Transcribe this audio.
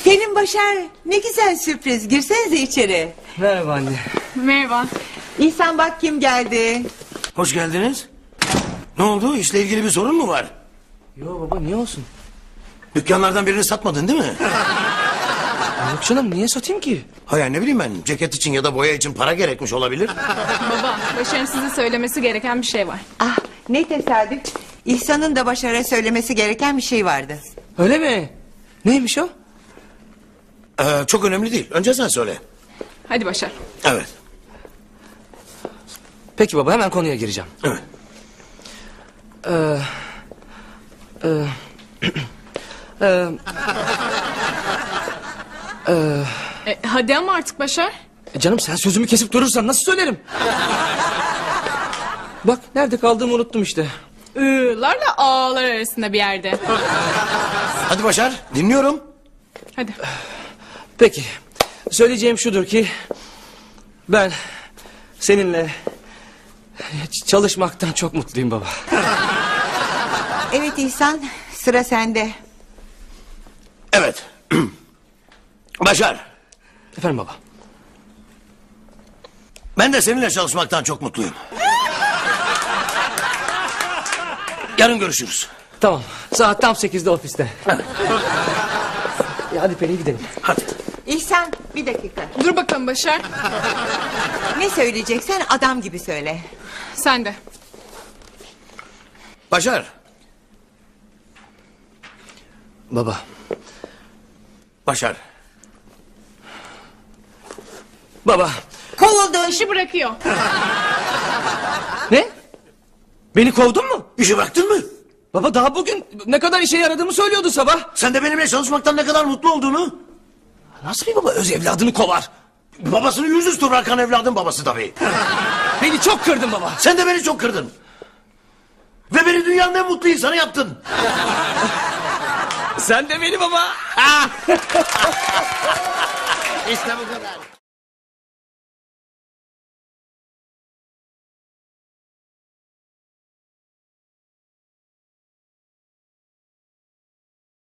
Selim, Başar, ne güzel sürpriz. Girsenize içeri. Merhaba anne. Merhaba. İhsan, bak kim geldi. Hoş geldiniz. Ne oldu? İşle ilgili bir sorun mu var? Yo baba, niye olsun? Dükkanlardan birini satmadın değil mi? Yok canım, niye satayım ki? Hayır, ne bileyim ben, ceket için ya da boya için para gerekmiş olabilir. Baba, Başar'ın size söylemesi gereken bir şey var. Ah, ne tesadüf. İhsan'ın da Başar'a söylemesi gereken bir şey vardı. Öyle mi? Neymiş o? Çok önemli değil. Önce sen söyle. Hadi Başar. Evet. Peki baba, hemen konuya gireceğim. Evet. Hadi ama artık Başar. Canım, sen sözümü kesip durursan nasıl söylerim? Bak, nerede kaldığımı unuttum işte. I'larla A'lar arasında bir yerde. Hadi Başar, dinliyorum. Hadi. Peki, söyleyeceğim şudur ki... ben seninle çalışmaktan çok mutluyum baba. Evet İhsan, sıra sende. Evet. Başar, Efendim baba. ben de seninle çalışmaktan çok mutluyum. Yarın görüşürüz. Tamam, saat tam 8'de ofiste. Hadi Peri, gidelim. Hadi. İhsan, bir dakika. Dur bakalım Başar. Ne söyleyeceksen adam gibi söyle. Sen de. Başar, Baba. Başar. Baba. Kovuldun. İşi bırakıyor. Ne? Beni kovdun mu? İşi bıraktın mı? Baba, daha bugün ne kadar işe yaradığımı söylüyordu sabah. Sen de benimle çalışmaktan ne kadar mutlu olduğunu. Nasıl bir baba öz evladını kovar? Babasını yüzüstü bırakan evladın babası tabii. Beni çok kırdın baba. Sen de beni çok kırdın. Ve beni dünyanın en mutlu insanı yaptın. Sen de beni baba. İşte bu kadar.